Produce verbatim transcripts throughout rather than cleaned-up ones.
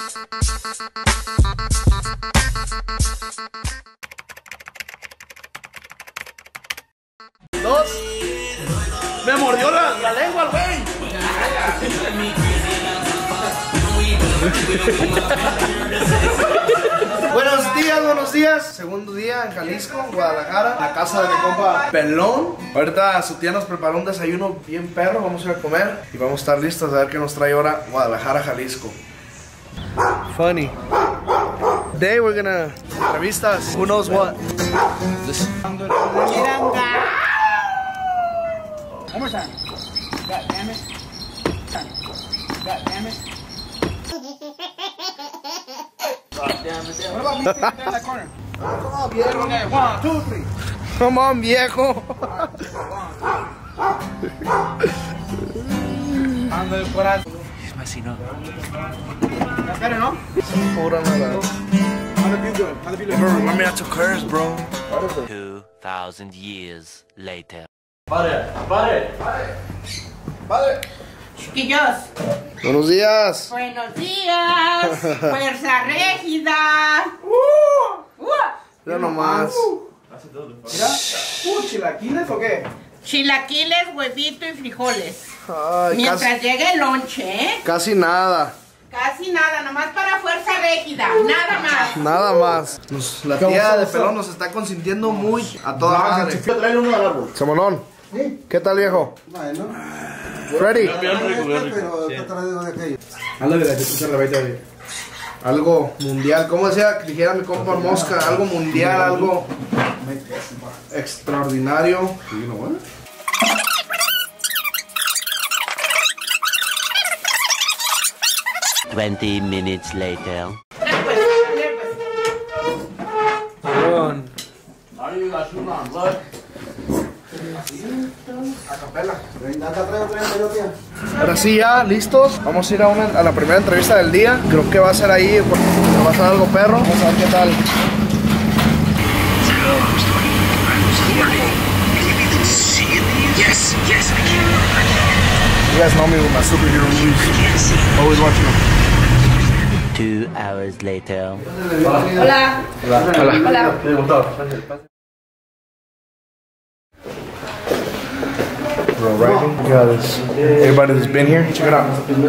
Dos. Me mordió la, la lengua, güey. Buenos días, buenos días. Segundo día en Jalisco, Guadalajara, la casa de mi compa Pelón. Ahorita su tía nos preparó un desayuno bien perro. Vamos a ir a comer y vamos a estar listos a ver qué nos trae ahora Guadalajara, Jalisco. Funny. Today we're gonna entrevistas. Who knows what? One more time. God damn it. God damn it. God damn it. What about me sitting there in that corner? Come on, viejo. Okay, one, two, three. Come on, viejo. Ándale por ahí. Es más, si no. That's better, no? Pura nada. How the view doing? How the view Bro, doing? remember not to curse, bro. Two thousand years later. Padre, padre, padre. Chiquillos, Buenos días. buenos días. Fuerza Régida. Uh, uh. Mira nomás. Mira. Uh, ¿chilaquiles o qué? Chilaquiles, huevito y frijoles. Ay, Mientras casi, llegue el lonche, ¿eh? casi nada. Casi nada, nomás para Fuerza Régida, nada más. Nada más. Nos- la tía de Pelón nos está consintiendo muy a toda madre. Trae uno al árbol. Samonón, ¿qué tal, viejo? Bueno, Freddy. pero está traído de aquello. Algo de la escucha la baita de algo mundial. ¿Cómo decía que dijera mi compa Mosca? Algo mundial, algo extraordinario. Twenty minutes later. Ahora sí, ya listos. Vamos a ir a, una, a la primera entrevista del día. Creo que va a ser ahí, porque va a ser algo perro. Vamos a ver qué tal. Yes, yes, I can. You guys know me with my superhero movies. Always watching them. Two hours later. Hola. Hola. We're arriving. Look at this. Everybody that's been here, check it out.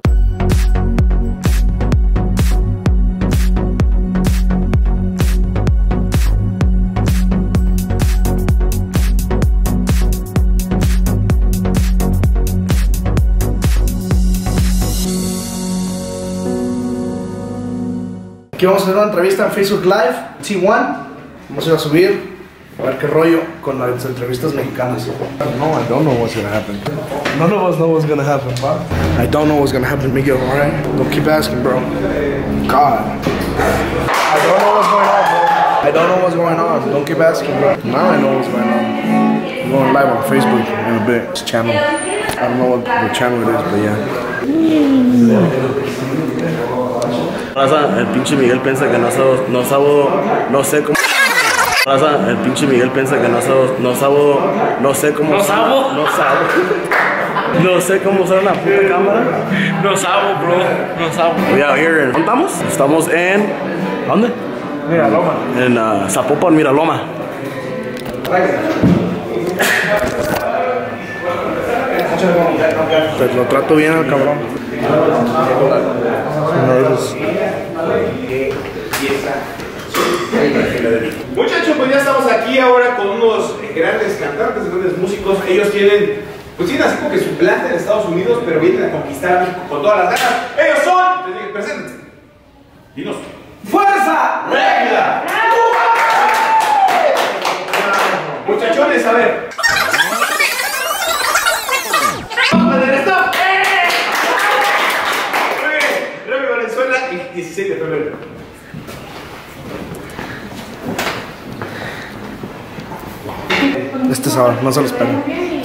Aquí vamos a hacer una entrevista en Facebook Live, T uno. Vamos a ir a subir, a ver qué rollo con las entrevistas mexicanas. No, I don't know what's gonna happen. None of us know what's gonna happen, bro. I don't know what's gonna happen, Miguel, alright? Don't keep asking, bro. God. I don't know what's going on, bro. I don't know what's going on. Don't keep asking, bro. Now I know what's going on. I'm going live on Facebook in a bit. It's channel. I don't know what the channel it is, but yeah. Raza, el pinche Miguel piensa que no sabo, no sabo, no sé cómo. Raza, el pinche Miguel piensa que no sabo, no sabo, no sé cómo. No sabo, no sabo. No sé cómo usar una puta cámara. No sabo, bro. No sabo. We out here in, ¿dónde estamos? Estamos en, ¿dónde? Miraloma. En uh, Zapopan, Miraloma. Pues lo trato bien al cabrón. Muchachos, pues ya estamos aquí ahora con unos grandes cantantes, grandes músicos. Ellos tienen, pues tienen así como que su planta en Estados Unidos, pero vienen a conquistar a México con todas las ganas. Ellos son, les digo, preséntense. Dinos. ¡Fuerza Régida! Muchachones, a ver. Remy Valenzuela, el dieciséis de febrero. Este sábado, no se lo esperen.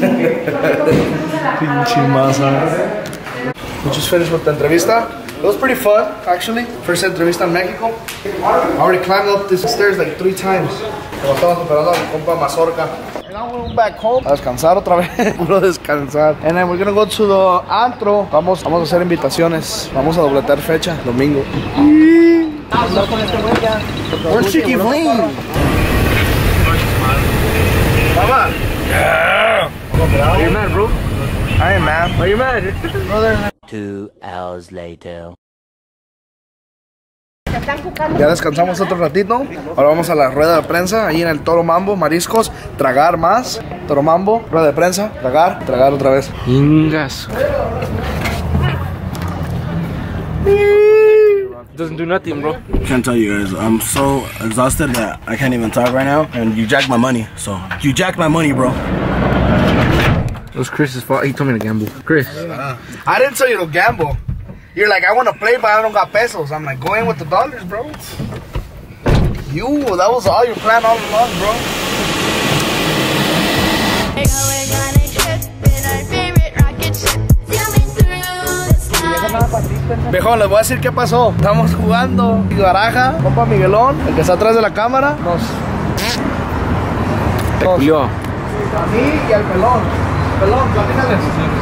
Pinche masa. We just finished with the entrevista. It was pretty fun, actually. First entrevista en México. I already climbed up these stairs like three times. Como estamos esperando a mi compa Mazorca. now we're back home. A descansar otra vez. Puro descansar. And then we're gonna go to the antro. Vamos, vamos a hacer invitaciones. Vamos a dobletar fecha, domingo. Where's Chicky Flame? Baba. Yeah. Are you mad, bro? I ain't mad. Are you mad? Brother. Two hours later. Ya descansamos otro ratito. Ahora vamos a la rueda de prensa. Ahí en el Toro Mambo, mariscos. Tragar más. Toro Mambo, rueda de prensa. Tragar, tragar otra vez. Ingas. Doesn't do nothing, bro. Can't tell you guys, I'm so exhausted that I can't even talk right now. And you jacked my money, so you jacked my money, bro. It was Chris's fault. He told me to gamble. Chris. Uh, I didn't tell you to gamble. You're like, I want to play, but I don't got pesos. I'm like, go in with the dollars, bro. You, that was all your plan all along, bro. Viejo, les voy a decir qué pasó. Estamos jugando baraja, compa Miguelón, el que está atrás de la cámara, nos... Te culió. A mí y al pelón. Pelón, platícales.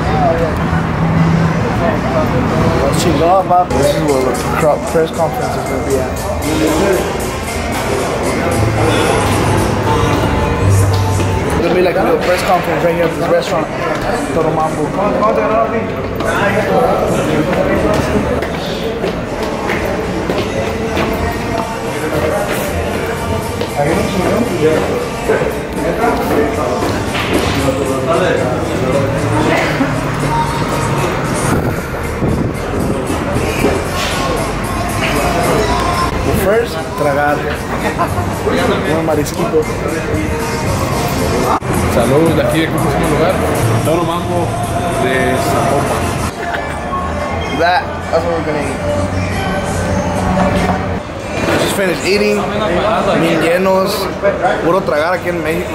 Let's chingó, pap. This is where the press conference is going to be at. It's going to be like a little press conference right here at this restaurant. Toro Mambo. Come on, come on, come on. First, tragar un marisquito. Saludos de aquí de ¿cómo se llama el lugar? Toro Mambo de Zapopan. That, that's what we're gonna eat. Just finished eating, bien llenos, puro tragar aquí en México.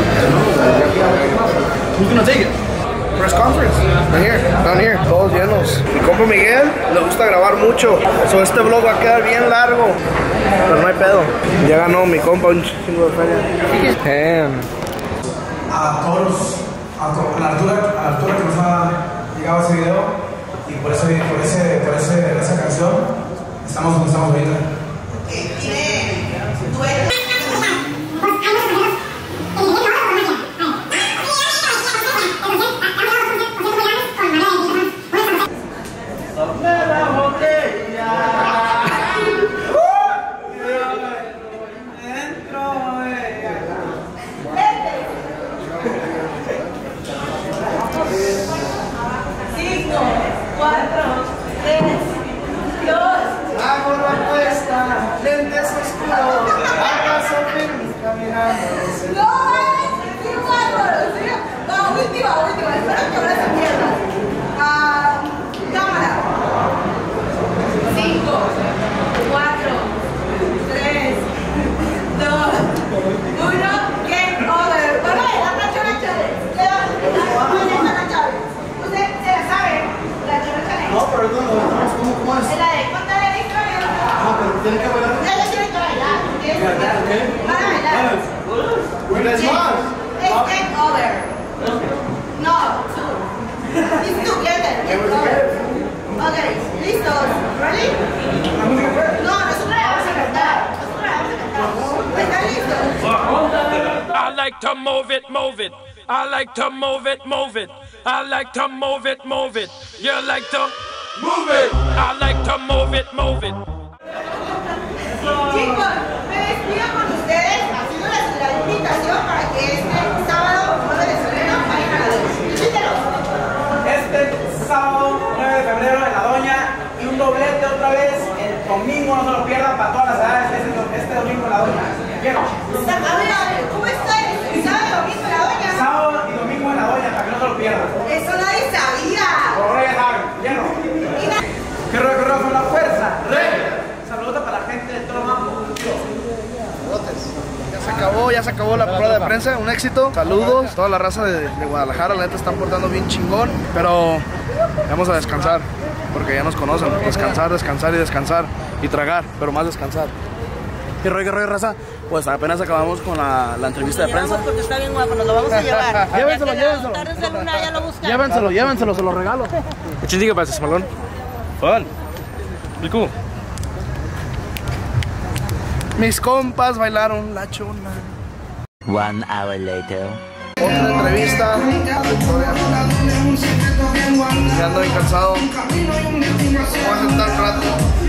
Who's gonna take it? Press conference, right here, down here, todos llenos. Mi compa Miguel le gusta grabar mucho, so este vlog va a quedar bien largo, pero no hay pedo. Ya ganó mi compa un chingo de feria. A todos, a, to a, la altura, a la altura que nos ha llegado ese video y por, eso, por, ese, por ese, esa canción estamos donde estamos ahorita. I like to move it, move it. I like to move it, move it. I like to move it, move it. You like to move it. I like to move it, move it. Chicos, me despido con ustedes haciéndoles la invitación para que este sábado nueve de febrero vayan a la Doña. Este sábado nueve de febrero en la Doña y un doblete otra vez el domingo, no se lo pierdan para todas las edades. Este, este domingo en la Doña. Quiero. ¿Cómo está? ¿Sábado y domingo en la Doña? Sábado y domingo en la Doña para que no se lo pierdan. Eso nadie sabía. Por ahora ya saben, lleno. ¿Qué rollo, qué rollo con la fuerza? Rey. Saludos para la gente de Toro Mambo. Ya se acabó, ya se acabó la prueba de prensa, un éxito. Saludos, toda la raza de, de Guadalajara, la neta están portando bien chingón. Pero vamos a descansar, porque ya nos conocen. Descansar, descansar y descansar. Y tragar, pero más descansar. ¿Qué rollo, qué rollo, raza? Pues apenas acabamos con la, la entrevista de prensa. Porque está bien guapo, nos lo vamos a llevar. Llévenselo, llévenselo. Tardes de luna, ya lo buscan. Llévenselo, llévenselo, se lo regalo. What you think about this, Malone? Fun. Be cool. Mis compas bailaron la chona. One hour later. Otra entrevista. Ya ando bien cansado. Voy a sentar un rato.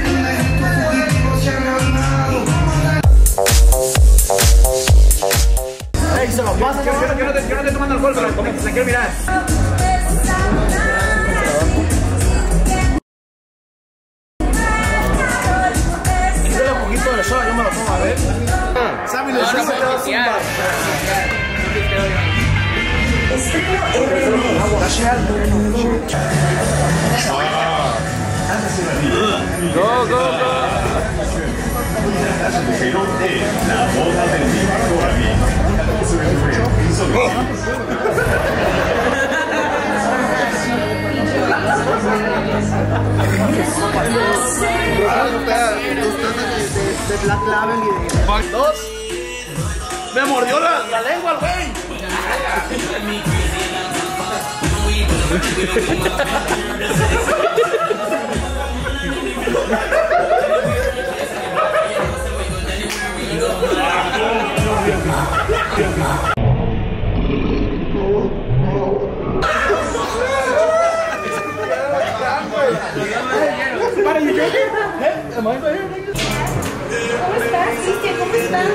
Ey, se lo pasa. Yo no te estoy tomando alcohol, pero se quiere mirar. Quítale un poquito de sol, yo me lo pongo a ver. Sammy, lo sé, se te va a zumbar. Go, go, go. La boda del divago a mí. De Black Label y de... Dos. Me mordió la, la lengua el güey. ¿Cómo estás, Cristian? ¿Cómo están?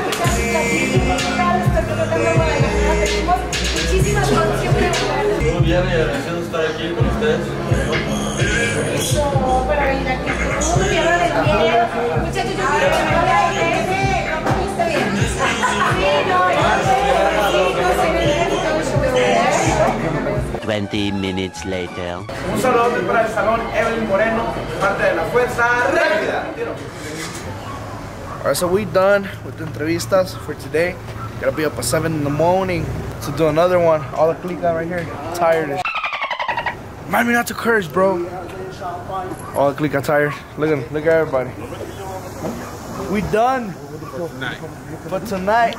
Muchísimas cosas que preguntar. Muy bien, y agradecido estar aquí con ustedes. Eso, para venir aquí. Muy bien, ahora del miedo. Muchachos, yo quiero que me vaya de ese. No comiste bien. Sí, no, no sé, Twenty minutes later. Un saludo para el salón Evelyn Moreno, parte de la Fuerza Rápida. Alright, so we done with the entrevistas for today. Gotta be up at seven in the morning to do another one. All the clica right here. Tired as shit. Remind me not to curse, bro. All the clica tired. Look at look at everybody. We done. But tonight,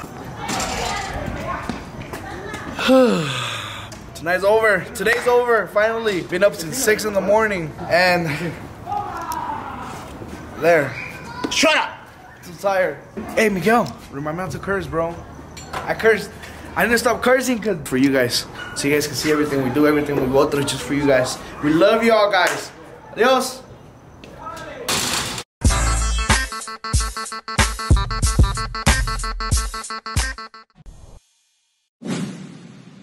tonight's over. Today's over. Finally, been up since six in the morning, and there. Shut up. I'm tired. Hey Miguel, remind me not to curse, bro. I cursed. I didn't stop cursing cause for you guys, so you guys can see everything we do, everything we go through, just for you guys. We love you all, guys. Adios.